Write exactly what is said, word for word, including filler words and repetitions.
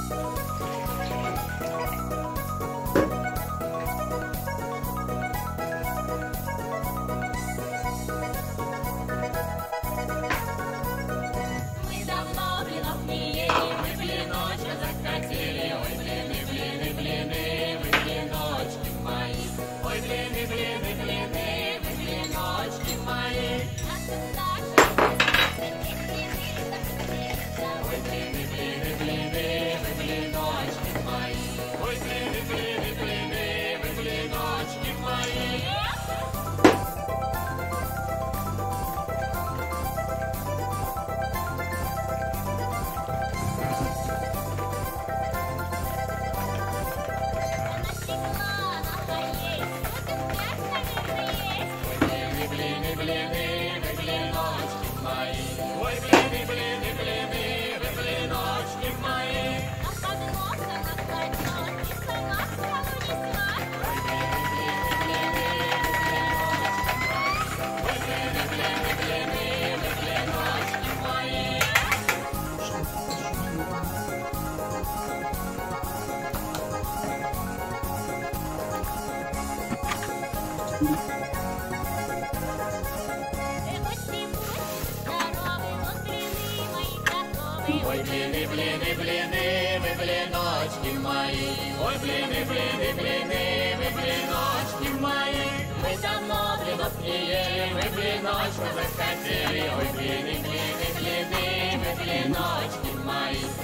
Ой, блины, блины, блины, вы блиночки мои. Ой, блины, блины, блины, вы блиночки мои. Мы давно блинов не ели, мы блиночку захотели. Ой, блины, блины, блины, вы блиночки мои.